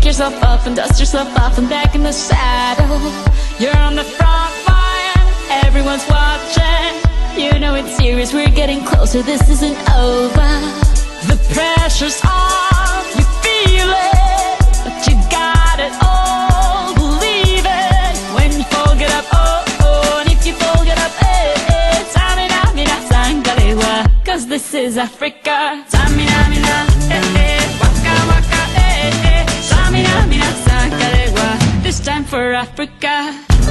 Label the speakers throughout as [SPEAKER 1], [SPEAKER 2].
[SPEAKER 1] yourself up and dust yourself off and back in the saddle. You're on the front line, everyone's watching. You know it's serious, we're getting closer, this isn't over. The pressure's on, you feel it, but you got it all, believe it. When you fall, get up, oh, oh, and if you fall, get up, eh, eh. Samina, mina, sangalewa, cause this is Africa. Samina, mina, eh, eh, waka, waka, eh, eh. Samina, mina, sangalewa, this time for Africa.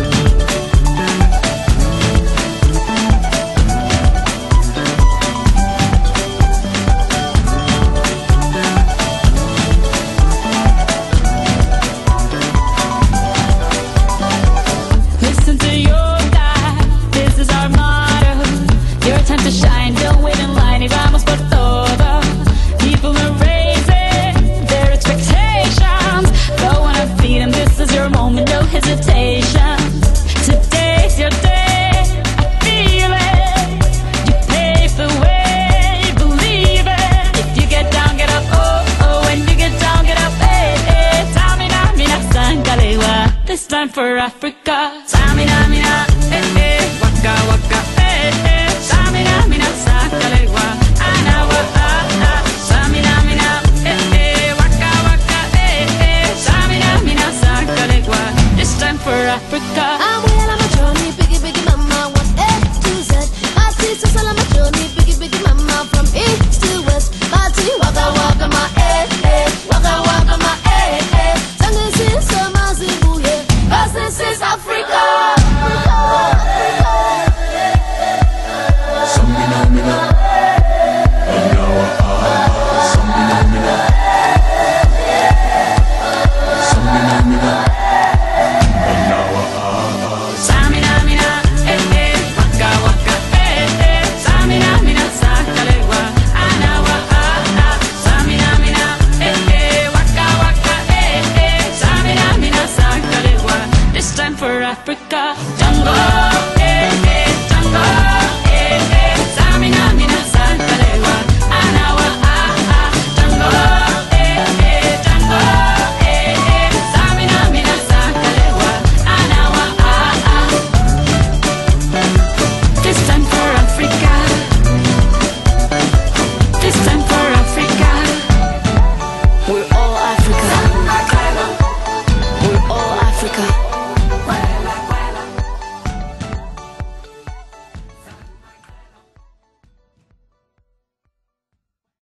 [SPEAKER 1] To shine, don't wait in line, y vamos por todo. People are raising their expectations. Go on and feed them, this is your moment, no hesitation. Today's your day, I feel it. You pave the way, believe it. If you get down, get up, oh, oh. When you get down, get up, eh, eh. Samina, mina, sangalewa, this time for Africa. Samina, mina, eh, eh. Waka, waka, eh, eh. Samina, mina, sangalewa, anawa, ah, ah. Samina, mina, eh, eh. Waka, waka, eh, eh. Samina, mina, sangalewa, this time for Africa.
[SPEAKER 2] I'm well on my journey, biggie, biggie mama, one A to Z. My teacher's all on my journey, biggie, biggie mama, from east to west. My tea, waka, waka, my eh, eh. Waka, waka, my eh, eh. Tango is so mazibu, yeah. 'Cause this is Africa.
[SPEAKER 1] For Africa.